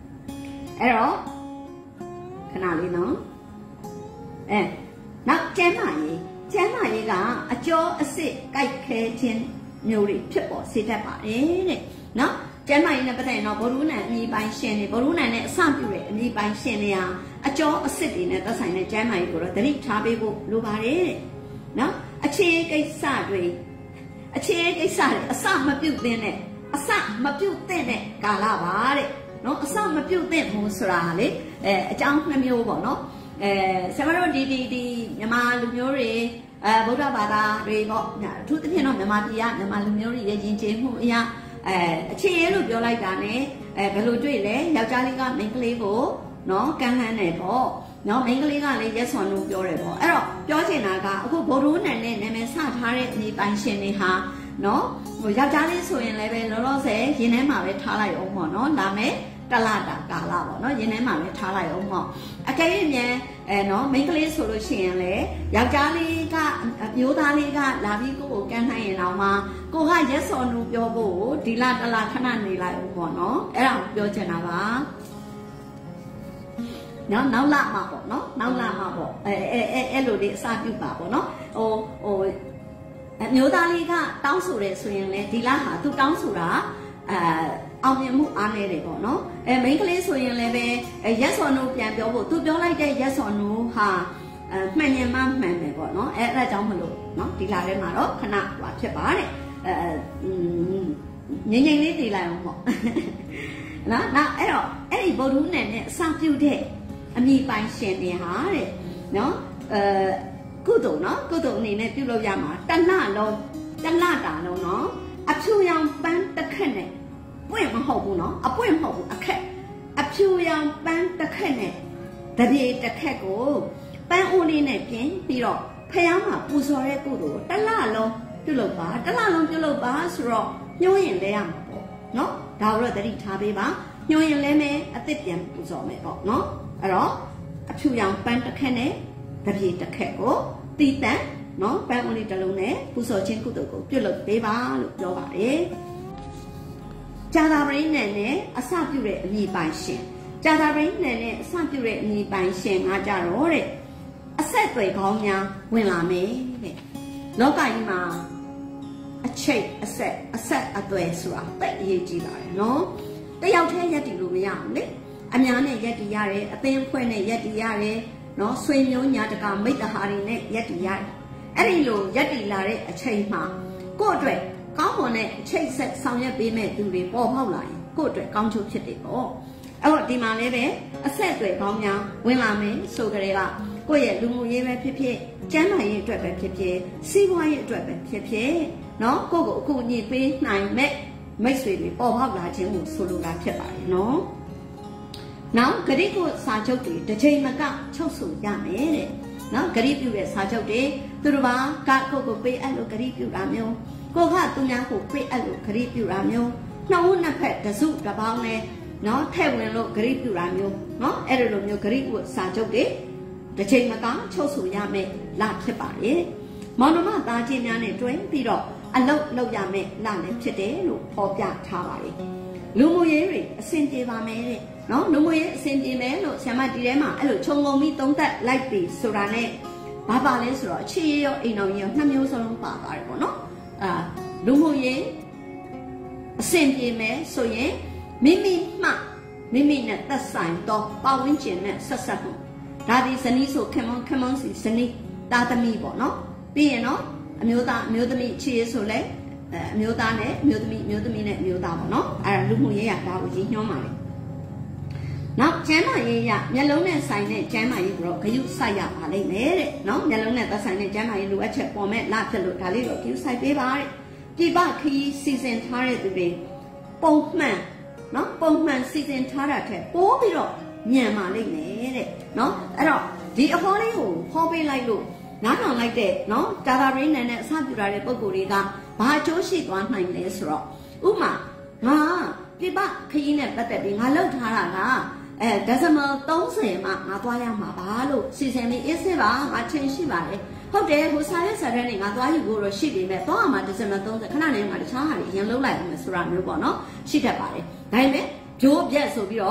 Speaker 1: အဲ့တော့ခဏလေးနော်အဲနောက်ကျမ်းမာရေးကျမ်းမာရေးကအကျော်အစ်စ်ကြိုက်ခဲခြင်းမျိုးတွေဖြစ်ပေါ်စေတတ်ပါတယ်တဲ့နော်ကျမ်းမာရေးနဲ့ပတ်သက်ရင်တော့ဘောရူးနံအမိပိုင်းရှင်တွေဘောရူးနံနဲ့အစပြုတဲ့အမိပိုင်းရှင်တွေဟာအကျော်အစ်စ်တွေနဲ့သက်ဆိုင်တဲ့ကျမ်းမာရေးကိုတော့သတိထားပေးဖို့လိုပါတယ်တဲ့နော်အခြေကိစ္စတွေအခြေကိစ္စတွေအစမပြုတ်သင့်တဲ့အစမပြုတ်သင့်တဲ့ကာလပါတဲ့နော်အစမပြုတ်သင့်ဘူးဆိုတာလေအဲအကြောင်းနှမျိုးပေါ့နော်အဲဆရာတို့ဒီဒီဒီမြန်မာလူမျိုးတွေအဲဗုဒ္ဓဘာသာတွေပေါ့အထူးသဖြင့်တော့မြန်မာပြည်ကမြန်မာလူမျိုးတွေရဲ့ယဉ်ကျေးမှုအရာအဲအခြေရလို့ပြောလိုက်တာ ਨੇ အဲဘယ်လိုတွေ့လဲယောက်ျားလေးကမိန်းကလေးကိုနော်ကမ်းလှမ်းတယ်ပေါ့နော်မိန်းကလေးကလည်းရက်စွန်လို့ပြောတယ်ပေါ့အဲ့တော့ပြောချင်တာကအခုဗိုလ်ရူးနံနဲ့နာမည်စထားတဲ့အမိပိုင်ရှင်တွေဟာနော်ဟိုယောက်ျားလေးဆိုရင်လည်းပဲလောလောဆယ်ရင်ထဲမှာပဲထားလိုက်အောင်ပေါ့နော်လာမယ်တလတာကာလပေါ့နော်ရင်ထဲမှာပဲထားလိုက်အောင်ပေါ့အကယ်၍မြန်အဲနော်မိန်းကလေးဆိုလို့ရှိရင်လေယောက်ျားလေးကမျိုးသားလေးကလာပြီးကိုကိုကမ်းနိုင်ရင်တော့မှကိုကရက်စော်နူပြောဖို့ဒီလတလခဏနေလိုက်အောင်ပေါ့နော်အဲ့ဒါကိုပြောချင်တာပါနော်နောက်လာမှာပေါ့နော်နောက်လာမှာပေါ့အဲအဲအဲအဲ့လိုလေးအစပြုပါပေါ့နော်ဟိုဟိုအမျိုးသားလေးကတောင်းဆိုတယ်ဆိုရင်လေဒီလဟာသူတောင်းဆိုတာအဲအောင်မြင်မှုအားနည်းတယ်ပေါ့နော်အဲမိန်းကလေးဆိုရင်လည်းပဲရက်စော်နူပြန်ပြောဖို့သူပြောလိုက်တဲ့ရက်စော်နူဟာအဲမှန်ရင်မှမှန်တယ်ပေါ့နော်အဲအဲ့ဒါကြောင့်မလို့နော်ဒီလထဲမှာတော့ခဏဟွာဖြစ်ပါတဲ့အဲငိမ့်ငိမ့်လေးတည်လိုက်အောင်ပေါ့နော်နောက်အဲ့တော့အဲ့ဒီဗုဒ္ဓနဲ့နဲ့အစပြုတဲ့အမိပိုင်ရှင်တွေဟာတဲ့နော်အဲကုသိုလ်နော်ကုသိုလ်အနေနဲ့ပြုလုပ်ရမှာတဏှလုံးတဏှတာလုံးနော်အဖြူရောင်ပန်းတစ်ခက်နဲ့ပွင့်မဟုတ်ဘူးနော်အပွင့်မဟုတ်ဘူးအခက်အဖြူရောင်ပန်းတစ်ခက်နဲ့တပြေတစ်ခက်ကိုပန်းအိုးလေးနဲ့ပြင်ပြီးတော့ဖျားမှာပူဇော်တဲ့ကုသိုလ်တလလုံးပြုလုပ်ပါတလလုံးပြုလုပ်ပါဆိုတော့ညှိုးရင်လဲရမှာပေါ့နော်ဒါကိုတော့သတိထားပေးပါညှိုးရင်လဲမယ်အသစ်ပြန်ပူဇော်မယ်ပေါ့နော်အဲ့တော့အဖြူရောင်ပန်းတစ်ခက်နဲ့တပြေတစ်ခက်ကိုတီးတန့်နော်ပန်းအိုးလေးတစ်လုံးနဲ့ပူဇော်ခြင်းကုသိုလ်ကိုပြုလုပ်ပေးပါလို့ပြောပါတယ်ဂျာသာပရိနဲ့နဲ့အစပြုတဲ့အမိပိုင်ရှင်ဂျာသာပရိနဲ့နဲ့အစပြုတဲ့အမိပိုင်ရှင်ကကြတော့တဲ့အဆက်အသွယ်ကောင်းများဝင်လာမယ်တဲ့လောကကြီးမှာအချိတ်အဆက်အဆက်အသွယ်ဆိုတာတိတ်အရေးကြီးပါတယ်နော်တယောက်တည်းရက်တည်လို့မရဘူးလေအများနဲ့ရက်တည်ရတယ်အသင်းအဖွဲ့နဲ့ရက်တည်ရတယ်နော်ဆွေမျိုးညာတကမိတ္တဟာတွေနဲ့ရက်တည်ရတယ်အဲ့ဒီလိုရက်တည်လာတဲ့အချိန်မှာကိုယ့်အတွက်ကောင်းမွန်တဲ့အချိတ်ဆက်ဆောင်ရွက်ပေးမဲ့သူတွေပေါ်ပေါက်လာရင်ကိုယ့်အတွက်ကောင်းချိုးဖြစ်တယ်ပေါ့အဲ့တော့ဒီမှာလည်းပဲအဆက်အသွယ်ကောင်းများဝင်လာမယ်ဆိုကြတဲ့ကကိုယ့်ရဲ့လူမှုရေးပဲဖြစ်ဖြစ်ကျန်းမာရေးအတွက်ပဲဖြစ်ဖြစ်စီးပွားရေးအတွက်ပဲဖြစ်ဖြစ်နော်ကိုယ့်ကိုအခုညှိပေးနိုင်မဲ့မိတ်ဆွေတွေပေါ်ပေါက်လာခြင်းကိုဆိုလိုတာဖြစ်ပါတယ်နော်နောက်ဂရိကိုစာချုပ်တွေတစ်ချိန်မကချုပ်ဆိုရမယ်တဲ့နော်ဂရိပြုတဲ့စာချုပ်တွေသူတို့ဘာကကိုယ့်ကိုပေးအပ်လို့ဂရိပြုတာမျိုးကိုကသူများကိုပေးအပ်လို့ဂရိပြုတာမျိုးနှောင်းနှစ်ဖက်တစုတစ်ပေါင်းနဲ့နော်ထဲ့ဝင်လို့ဂရိပြုတာမျိုးနော်အဲ့ဒီလိုမျိုးဂရိကိုစာချုပ်တွေတစ်ချိန်မကချုပ်ဆိုရမယ်လဖြစ်ပါတယ်မောင်နှမသားချင်းများနဲ့တွဲပြီးတော့အလုတ်လုပ်ရမယ်လလည်းဖြစ်တယ်လို့ဖော်ပြထားပါတယ်လူမှုရေးတွေအဆင်ပြေပါမယ်တဲ့နော်လူမှုရေးအဆင်ပြေမယ်လို့ဆရာမဒီထဲမှာအဲ့လိုခြုံငုံပြီးသုံးသပ်လိုက်ပြီဆိုတာနဲ့ဘာပါလဲဆိုတော့အခြေရောအိမ်တော်ကြီးရောနှစ်မျိုးစလုံးပါပါတယ်ပေါ့နော်အာလူမှုရေးအဆင်ပြေမယ်ဆိုရင်မိမိမှမိမိနဲ့သက်ဆိုင်တော့ပတ်ဝန်းကျင်နဲ့ဆက်ဆက်မှုဒါဒီဇနီးဆိုခင်မွန်ခင်မွန်စီဇနီးတာသမီးပေါ့နော်ပြီးရင်တော့အမျိုးသားအမျိုးသမီးခြေဆိုလဲအမျိုးသားနဲ့အမျိုးသမီးအမျိုးသမီးနဲ့အမျိုးသားပေါ့နော်အဲ့ဒါလူမှုရေးရဒါကိုရည်ညွှန်းပါလေနောက်ကျမ်းမာရေးရမျက်လုံးနဲ့ဆိုင်တဲ့ကျမ်းမာရေးကိုတော့ဂရုစိုက်ရပါလိမ့်မယ်တဲ့နော်မျက်လုံးနဲ့သက်ဆိုင်တဲ့ကျမ်းမာရေးလိုအပ်ချက်ပေါ်မဲ့လဖြစ်လို့ဒါလေးတော့ဂရုစိုက်ပေးပါတဲ့ပြပခီးစီစဉ်ထားတဲ့သူတွေပုံမှန်နော်ပုံမှန်စီစဉ်ထားတာထက်ပိုးပြီးတော့ညံပါလိမ့်မယ်တဲ့နော်အဲ့တော့ဒီအဟောလေးကိုဟောပေးလိုက်လို့နားထောင်လိုက်တဲ့နော်တာတာရင်းနဲ့အစပြုထားတဲ့ပုံကိုယ်တွေကဘာအကျိုးရှိသွားနိုင်လဲဆိုတော့ဥမာငါပြပခီးနဲ့ပတ်သက်ပြီးငါလှုပ်ထားတာကအဲ decimal သုံးဆယ်မှငါသွားရမှာပါလို့စီစဉ်ပြီးအေးစစ်ပါငါချင်းရှိပါတယ်ဟုတ်တယ်ဟိုစာရက်စာရက်နဲ့ငါသွားယူဖို့တော့ရှိပေမဲ့တော့မှ decimal သုံးဆယ်ခဏနေမှတခြားဟာတွေအရင်လှုပ်လိုက်အောင်ဆိုတာမျိုးပေါ့နော်ရှိတတ်ပါတယ်ဒါပေမဲ့ဂျိုးပြက်ဆိုပြီးတော့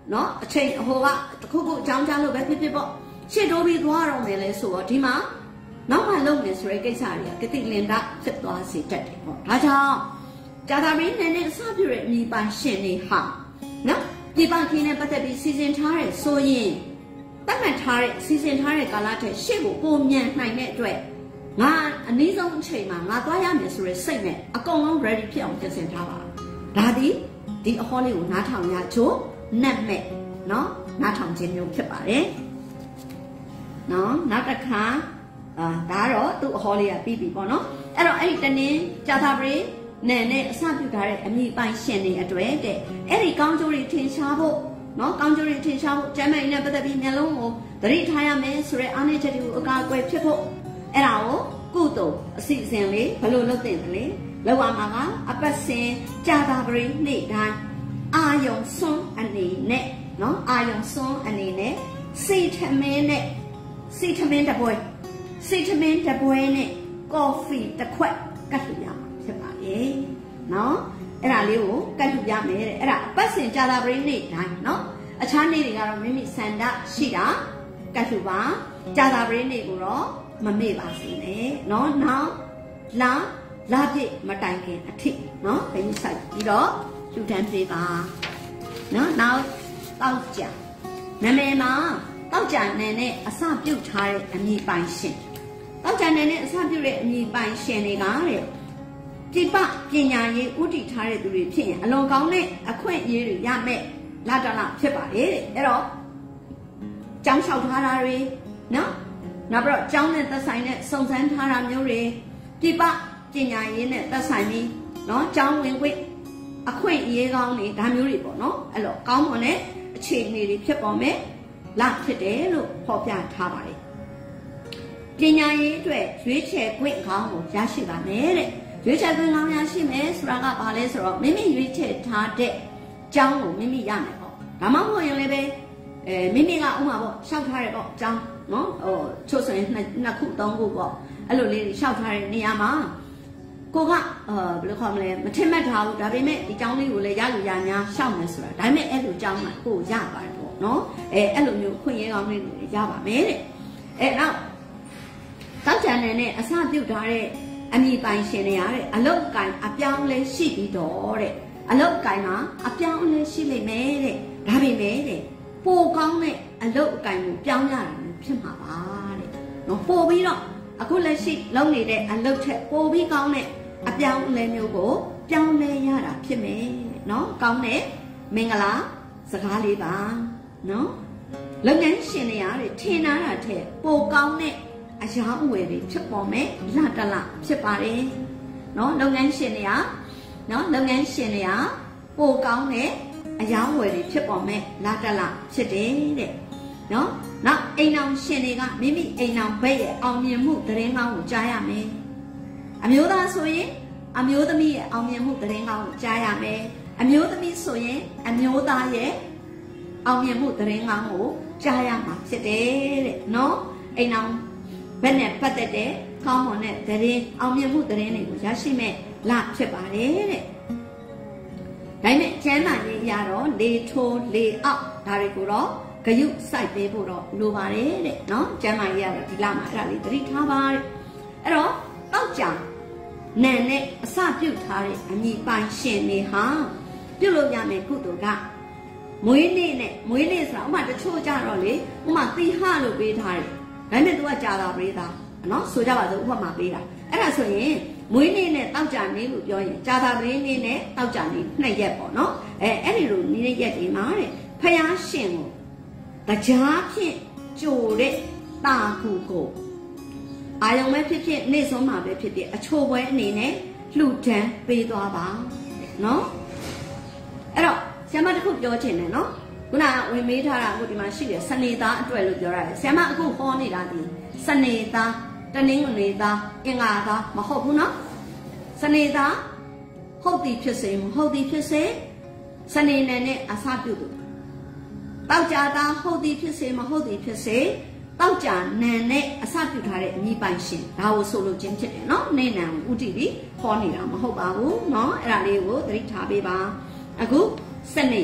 Speaker 1: နော်အချိန်ဟိုကတခုခုအကြောင်းကြားလို့ပဲဖြစ်ဖြစ်ပေါ့ရှေ့တိုးပြီးသွားတော့မယ်လဲဆိုတော့ဒီမှာနောက်မှလုပ်မယ်ဆိုတဲ့ကိစ္စတွေကကတိလင်တာဖြစ်သွားစေတတ်တယ်ပေါ့ဒါကြောင့်ဂျာတာပရိနဲ့နဲ့အစပြုတဲ့အမိပိုင်ရှင်တွေဟာနော်ဒီပန်ခင်းနဲ့ပတ်သက်ပြီးစီစဉ်ထားတဲ့ဆိုရင်တတ်မှတ်ထားတဲ့စီစဉ်ထားတဲ့ကာလထက်ရှေ့ကိုပုံမြန်နိုင်တဲ့အတွက်ငါအနည်းဆုံးအချိန်မှာငါသွားရမယ်ဆိုတဲ့စိတ်နဲ့အကုန်လုံး ready ဖြစ်အောင်ပြင်ဆင်ထားပါဒါဒီဒီအဟောလေးကိုနားထောင်ရချို့နတ်မဲ့နော်နားထောင်ခြင်းမျိုးဖြစ်ပါတယ်နော်နောက်တစ်ခါအာဒါတော့သူ့အဟောလေးကပြီးပြီပေါ့နော်အဲ့တော့အဲ့ဒီတနင်ကြာသပတေးနဲ့နဲ့အစပြုထားတဲ့အမိပိုင်ရှင်တွေအတွက်တဲ့အဲ့ဒီကောင်းကျိုးတွေထင်ရှားဖို့နော်ကောင်းကျိုးတွေထင်ရှားဖို့ကျမ်းမာရေးနဲ့ပတ်သက်ပြီးမျက်လုံးကိုသတိထားရမယ်ဆိုတဲ့အားနည်းချက်တွေကိုအကာအကွယ်ဖြစ်ဖို့အဲ့ဒါကိုကုသိုလ်အစီအစဉ်လေးဘယ်လိုလုပ်သင့်တယ်လဲလောက်ရမှာကအပတ်စဉ်ကြာသပတေးနေ့တိုင်းအာယုံစွန်းအနေနဲ့နော်အာယုံစွန်းအနေနဲ့စိတ်ထမင်းနဲ့စိတ်ထမင်းတစ်ပွဲစိတ်ထမင်းတစ်ပွဲနဲ့ကော်ဖီတစ်ခွက်ကတ်လို့ရမှာဖြစ်ပါရဲ့နော်အဲ့ဒါလေးကိုကတ်လို့ရမယ်တဲ့အဲ့ဒါအပတ်စဉ်ကြာသပတေးနေ့တိုင်းနော်အခြားနေ့တွေကတော့မိမိစန္ဒရှိတာကတ်လို့ပါကြာသပတေးနေ့ကိုတော့မမေ့ပါစေနဲ့နော်နောက်လာလာပြည့်မတိုင်ခင်အထိနော်ဘယ်လိုဆိုင်ပြီးတော့လူတန်းပြေးပါနော်နောက်တောက်ကြနာမည်မှာတောက်ကြနယ်နဲ့အစပြုတ်ထားတဲ့အမည်ပိုင်ရှင်တောက်ကြနယ်နဲ့အစပြုတ်တဲ့အမည်ပိုင်ရှင်တွေကတဲ့ပြပပညာရေးဥတည်ထားတဲ့သူတွေဖြစ်ရင်အလွန်ကောင်းတဲ့အခွင့်အရေးတွေရမယ်လာတလာဖြစ်ပါလေတဲ့အဲ့တော့ကျောင်းလျှောက်ထားတာတွေနော်နောက်ပြီးတော့ကျောင်းနဲ့သက်ဆိုင်တဲ့စုံစမ်းထားတာမျိုးတွေပြပပညာရေးနဲ့သက်ဆိုင်ပြီးနော်ကျောင်းဝင်ခွင့်အခွင့်အရေးကောင်းတွေဒါမျိုးတွေပေါ့နော်အဲ့တော့ကောင်းမွန်တဲ့အခြေအနေတွေဖြစ်ပေါ်မယ်လာဖြစ်တယ်လို့ဖော်ပြထားပါတယ်ပညာရေးအတွက်ရွေးချယ်ခွင့်ကောင်းကိုရရှိပါမယ်တဲ့ရွေးချယ်ခွင့်ကောင်းရရှိမယ်ဆိုတာကဘာလဲဆိုတော့မိမိရွေးချယ်ထားတဲ့ကျောင်းကိုမိမိရမယ်ပေါ့ဒါမှမဟုတ်ရင်လည်းပဲအဲမိမိကဥမာပေါ့ရှောက်ထားတယ်ပေါ့ကျောင်းနော်ဟိုချို့ဆိုရင်နှစ်ခုသုံးခုပေါ့အဲ့လိုလေးရှောက်ထားတဲ့နေရာမှာကိုကအာဘယ်လိုခေါ်မလဲမထင်မှတ်ထားဘူးဒါပေမဲ့ဒီကျောင်းလေးကိုလည်းရလူရများရှောက်မယ်ဆိုတာဒါပေမဲ့အဲ့လိုကျောင်းမှာကိုရပါတယ်ပေါ့နော်အဲအဲ့လိုမျိုးခွင့်ရကောင်းလေးတွေရပါမယ်တဲ့အဲနောက်တောက်ချန်နယ်နဲ့အစပြုတ်ထားတဲ့အမိပိုင်ရှင်တွေရတဲ့အလုတ်ကိုင်အပြောင်းလဲရှိပြီးတော့တဲ့အလုတ်ကိုင်မှာအပြောင်းလဲရှိလိမ့်မယ်တဲ့ဒါပေမဲ့တဲ့ပိုကောင်းတဲ့အလုတ်အကိုင်ကိုပြောင်းရတာဖြစ်မှာပါတဲ့နော်ပို့ပြီးတော့အခုလက်ရှိလုပ်နေတဲ့အလုတ်ထက်ပိုပြီးကောင်းတဲ့အပြောင်းလဲမျိုးကိုပြောင်းလဲရတာဖြစ်မယ်နော်ကောင်းတဲ့မင်္ဂလာစကားလေးပါနော်လုပ်ငန်းရှင်တွေရတယ်ထင်နာတာထက်ပိုကောင်းတဲ့အရာအဝယ်တွေဖြစ်ပေါ်မယ်လာတလဖြစ်ပါတယ်နော်လုပ်ငန်းရှင်တွေကနော်လုပ်ငန်းရှင်တွေကပိုကောင်းတဲ့အရာအဝယ်တွေဖြစ်ပေါ်မယ်လာတလဖြစ်တယ်တဲ့နော်နောက်အိမ်အောင်ရှင်တွေကမိမိအိမ်အောင်ဘက်ရဲ့အောင်မြင်မှုသတင်းကောင်းကိုကြားရမယ်အမျိုးသားဆိုရင်အမျိုးသမီးရဲ့အောင်မြင်မှုသတင်းကောင်းကိုကြားရမယ်အမျိုးသမီးဆိုရင်အမျိုးသားရဲ့အောင်မြင်မှုသတင်းကောင်းကိုကြားရမှာဖြစ်တယ်တဲ့နော်အိမ်အောင်ဘက်နဲ့ပတ်သက်တဲ့ကောင်းမွန်တဲ့သတင်းအောင်မြင်မှုသတင်းတွေကိုရရှိမဲ့လဖြစ်ပါတယ်တဲ့ဒါပေမဲ့ကျမ်းမာရေးရတော့လေထိုးလေအောက်ဒါတွေကိုတော့ဂယုစိုက်ပေးဖို့တော့လိုပါတယ်တဲ့နော်ကျမ်းမာရေးရတော့ဒီလမှာအဲ့ဒါလေးသတိထားပါတဲ့အဲ့တော့တောက်ကြနန်နဲ့အစပြုတ်ထားတဲ့အမိပိုင်ရှင်တွေဟာပြုတ်လို့ရမယ်ကုသိုလ်ကမွေးနေ့နဲ့မွေးနေ့ဆိုတာဥမာတချို့ကြတော့လေဥမာသီဟလို့ပေးထားတယ်ဒါပေမဲ့သူကကြာတာပေးတာနော်ဆိုကြပါစို့ဥပမာပေးတာအဲ့ဒါဆိုရင်မွေးနေ့နဲ့တောက်ကြနေ့လို့ပြောရင်ကြာတာပေးနေ့နဲ့တောက်ကြနေ့နှစ်ရက်ပေါ့နော်အဲအဲ့ဒီလိုနေ့ရက်ဒီမှာတဲ့ဖယားရှင်ကိုတရားဖြင့်ကြိုတဲ့တာကူကိုအာယုံပဲဖြစ်ဖြစ်နေ့ဆုံးမှာပဲဖြစ်ဖြစ်အချိုပွဲအနေနဲ့လှူဒန်းပေးသွားပါနော်အဲ့တော့ဆရာမတခုပြောချင်တယ်နော်ခုနကဝင်မေးထားတာအခုဒီမှာရှိတယ်စနေသားအတွက်လို့ပြောရတယ်ဆရာမအခုဟောနေတာဒီစနေသားတနင်္ဂနွေသားအင်္ဂါသားမဟုတ်ဘူးနော်စနေသားဟုတ်သည်ဖြစ်စေမဟုတ်သည်ဖြစ်စေစနေနယ်နဲ့အစပြုသူတောက်ကြသားဟုတ်သည်ဖြစ်စေမဟုတ်သည်ဖြစ်စေတောက်ကြနန်နဲ့အစပြုထားတဲ့အမိပိုင်ရှင်ဒါကိုဆိုလိုခြင်းဖြစ်တယ်နော်နေနံဥတီပြီးဟောနေတာမဟုတ်ပါဘူးနော်အဲ့ဒါလေးကိုသတိထားပေးပါအခုစနေ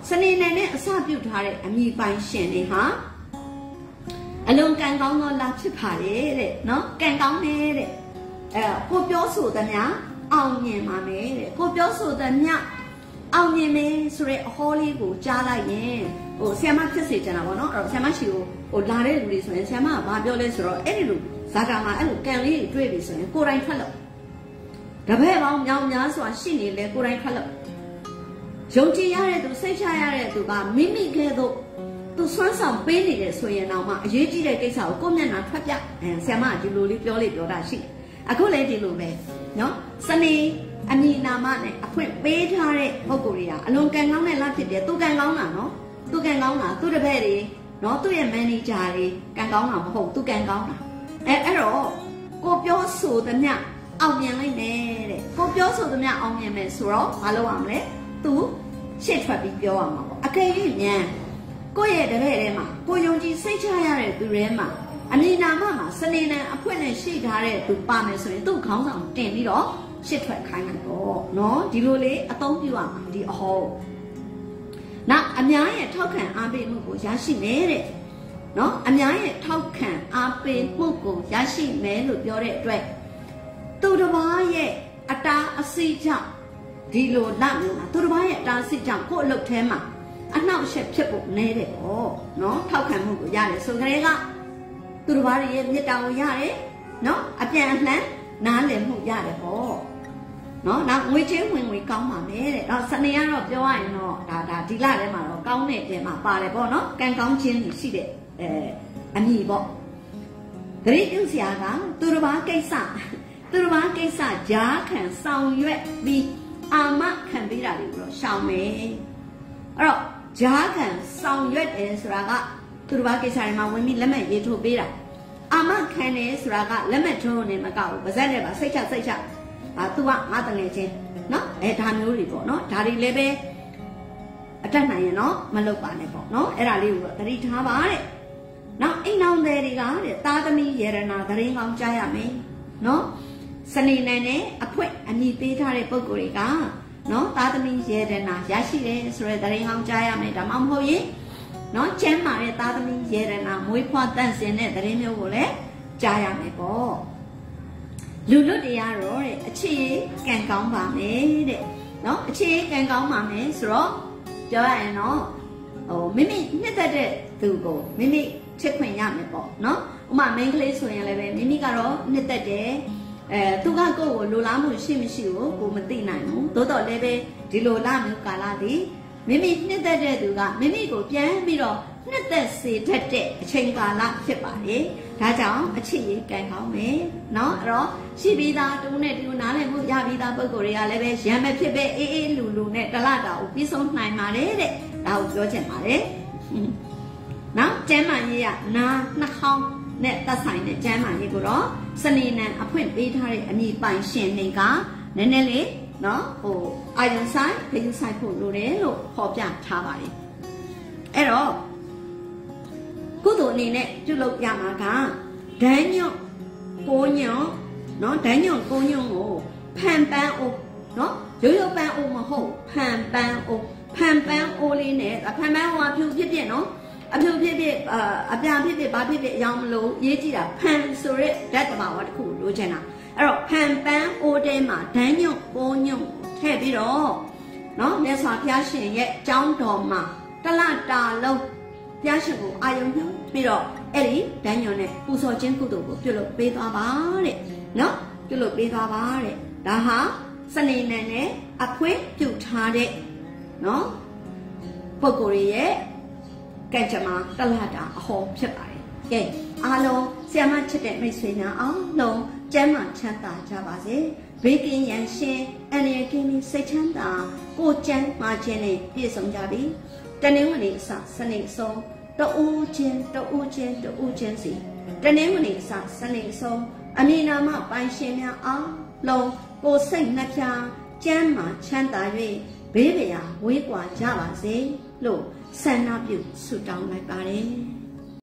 Speaker 1: စနေနဲ့နဲ့အစပြုထားတဲ့အမိပိုင်ရှင်တွေဟာအလုံးကံကောင်းသောလဖြစ်ပါတယ်တဲ့နော်ကံကောင်းနေတဲ့အဲကိုပြောဆိုသမျှအောင်မြင်ပါမယ်တဲ့ကိုပြောဆိုသမျှအောင်မြင်မယ်ဆိုတဲ့အဟောလေးကိုကြားလိုက်ရင်ဟိုဆရာမဖြစ်စေချင်တာပေါ့နော်အဲ့တော့ဆရာမရှိကိုဟိုလာတဲ့လူတွေဆိုရင်ဆရာမကဘာပြောလဲဆိုတော့အဲ့ဒီလိုဇာတာမှာအဲ့လိုကံလေးတွေတွေ့ပြီဆိုရင်ကိုယ်တိုင်ထွက်လို့တပည့်ပေါင်းမြောင်များစွာရှိနေလေကိုယ်တိုင်ထွက်လို့ယုံကြည်ရတဲ့သူစိတ်ချရတဲ့သူကမိမိကဲ့သို့သူဆွမ်းဆောင်ပေးနေတယ်ဆိုရင်တော့မှအရေးကြီးတဲ့ကိစ္စကိုကိုယ့်မျက်နှာထွက်ပြအဲဆရာမကဒီလိုလေးပြောလေးပြောတာရှိအခုလည်းဒီလိုပဲနော်စနေအမည်နာမနဲ့အဖွင့်ပေးထားတဲ့ပုဂ္ဂိုလ်တွေကအလွန်ကံကောင်းတဲ့လားဖြစ်တယ်သူကံကောင်းတာနော်သူကံကောင်းတာသူတပည့်တွေနော်သူ့ရဲ့မန်နေဂျာတွေကံကောင်းတာမဟုတ်သူကံကောင်းတာအဲအဲ့တော့ကိုပြောဆိုသမျှအောင်မြင်လိုက်မယ်တဲ့ကိုပြောဆိုသမျှအောင်မြင်မယ်ဆိုတော့မလုပ်ရမလဲသူရှေ့ထွက်ပြီးပြောရမှာပေါ့အကယ်၍မြန်ကိုယ့်ရဲ့တပည့်ထဲမှာကိုယုံကြည်စိတ်ချရတဲ့သူတွေမှာအမည်နာမမှာစနေနံအဖွင့်နဲ့ရှိထားတဲ့သူပါမယ်ဆိုရင်သူ့ခေါင်းဆောင်တင်ပြီးတော့ရှစ်ထွက်ခိုင်းလိုက်တော့နော်ဒီလိုလေးအသုံးပြုရမှာဒီအဟောနောက်အများရဲ့ထောက်ခံအားပေးမှုကိုရရှိမယ်တဲ့နော်အများရဲ့ထောက်ခံအားပေးမှုကိုရရှိမယ်လို့ပြောတဲ့အတွက်သူတစ်ပါးရဲ့အတားအဆီးကြောင့်ဒီလိုလက်မျိုးမှာသူတစ်ပါးရဲ့အတားအဆီးကြောင့်ကိုယ့်အလုပ်ထဲမှာအနှောက်အယှက်ဖြစ်ဖို့နဲတယ်ပေါ့နော်ထောက်ခံမှုကိုရတယ်ဆိုကြတဲ့ကသူတစ်ပါးရဲ့မေတ္တာကိုရတယ်နော်အပြန်အလှန်နားလည်မှုရတယ်ပေါ့နော်နောက်ငွေချင်းဝင်ငွေကောင်းပါမယ်တဲ့တော့စနေကတော့ပြောရရင်တော့ဒါဒါဒီလထဲမှာတော့ကောင်းတဲ့တဲမှာပါတယ်ပေါ့နော်ကံကောင်းခြင်းရှိတဲ့အဲအမည်ပေါ့ဂရိပြုစရာကသူတစ်ပါးကိစ္စသူတစ်ပါးကိစ္စဂျားခံဆောင်ရွက်ပြီးအာမခံပေးတာတွေကိုတော့ရှောင်မယ်အဲ့တော့ဂျားခံဆောင်ရွက်တယ်ဆိုတာကသူတစ်ပါးကိစ္စတွေမှာဝင်ပြီးလက်မှတ်ရေးထိုးပေးတာအာမခံတယ်ဆိုတာကလက်မှတ်ထိုးနေမကောက်ဘူးပါဇက်နဲ့ပါစိတ်ချစိတ်ချအာသူကငါတငယ်ချင်းနော်အဲဒါမျိုးတွေပေါ့နော်ဒါတွေလည်းပဲအတက်နိုင်ရင်တော့မလုပ်ပါနဲ့ပေါ့နော်အဲ့ဒါလေးကိုသတိထားပါတဲ့နောက်အိမ်အောင်တွေတွေကတဲ့သားသမီးယေရနာသတင်းကောင်းကြားရမယ်နော်စနေနေ့နဲ့အဖွင့်အမည်ပေးထားတဲ့ပုံကိုယ်တွေကနော်သားသမီးယေရနာရရှိတယ်ဆိုတဲ့သတင်းကောင်းကြားရမယ်ဒါမှမဟုတ်ရင်နော်ကျမ်းမာတဲ့သားသမီးယေရနာမွေးဖွားတန့်စင်တဲ့သတင်းမျိုးကိုလည်းကြားရမယ်ပေါ့လူလွတ်တရားတော့တဲ့အခြေကံကောင်းပါမယ်တဲ့နော်အခြေကံကောင်းပါမယ်ဆိုတော့ပြောရရင်တော့ဟိုမိမိနှစ်သက်တဲ့သူကိုမိမိချစ်ခွင့်ရမယ်ပေါ့နော်ဥမာမိန်းကလေးဆိုရင်လည်းပဲမိမိကတော့နှစ်သက်တယ်အဲသူကကိုယ့်ကိုလိုလားမှုရှိမရှိကိုကိုမသိနိုင်ဘူးသို့တော်လည်းပဲဒီလိုလာမျိုးကာလဒီမိမိနှစ်သက်တဲ့သူကမိမိကိုပြန်ပြီးတော့နှစ်သက်စေတတ်တဲ့အချိန်ကာလဖြစ်ပါတယ်ဒါကြောင့်အချစ်ရေးကံကောင်းမယ်เนาะအဲ့တော့ရှိပြီးသားတူနဲ့တူနားလည်မှုရပြီးသားပုံကိုယ်တွေကလည်းပဲရံမဖြစ်ပဲအေးအေးလူလူနဲ့တလတာကိုပြီးဆုံးနိုင်ပါတယ်တဲ့ဒါကိုပြောချင်ပါတယ်နော်ကျမ်းမာရေးကနာနှာခေါင်းနဲ့သက်ဆိုင်တဲ့ကျမ်းမာရေးကိုတော့စနေနံအဖွင့်ပေးထားတဲ့အမည်ပိုင်ရှင်တွေကနည်းနည်းလေးနော်ဟိုအာယုံဆိုင်ဂယုဆိုင်ဖို့လိုတယ်လို့ဖော်ပြထားပါတယ်အဲ့တော့ကုသိုလ်အနေနဲ့ပြုလုပ်ရမှာကဒန်းညွန့်ကိုညွန့်နော်ဒန်းညွန့်ကိုညွန့်ကိုဖန်ပန်းအိုးနော်ရိုးရိုးပန်းအိုးမဟုတ်ဖန်ပန်းအိုးဖန်ပန်းအိုးလေးနဲ့ဖန်ပန်းအိုးကဖြူဖြစ်ဖြစ်နော်အဖြူဖြစ်ဖြစ်အပြာဖြစ်ဖြစ်ဘာဖြစ်ဖြစ်အယောင်မလို့ရေးကြည့်တာဖန်ဆိုတဲ့ဓာတ်တဘာဝတစ်ခုလိုချင်တာအဲ့တော့ဖန်ပန်းအိုးထဲမှာဒန်းညွန့်ကိုညွန့်ထည့်ပြီးတော့နော်မြတ်စွာဘုရားရှင်ရဲ့ကျောင်းတော်မှာတလတာလုံးဘုရားရှင်ကိုအာယုံပြုပြီးတော့အဲ့ဒီဒန်းညွန့်နဲ့ပူဇော်ခြင်းကုသိုလ်ကိုပြုလုပ်ပေးသွားပါတဲ့နော်ပြုလုပ်ပေးသွားပါတဲ့ဒါဟာစနေနံနဲ့အခွင့်ပြုထားတဲ့နော်ပုဂ္ဂိုလ်ရဲ့ကံကြမ္မာတလတာအဟောဖြစ်ပါတယ်ကဲအားလုံးဆရာမချစ်တဲ့မိတ်ဆွေများအားလုံးကျမ်းမာချမ်းသာကြပါစေဘေးကင်းရန်ရှင်အန္တရာယ်ကင်းပြီးစိတ်ချမ်းသာကိုကျမ်းမာခြင်းနဲ့ပြည့်စုံကြပြီတနင်္ဂနွေအစစနေဆုံးတူးချင်းတူးချင်းတူးချင်းစီတနင်္ဂနွေအစစနေဆုံးအမည်နာမပိုင်ရှင်များအားလုံးကိုစိတ်နှပြကျမ်းမာချမ်းသာ၍ဘေးပရာဝေးကွာကြပါစေလို့ဆန္ဒပြုဆုတောင်းလိုက်ပါတယ်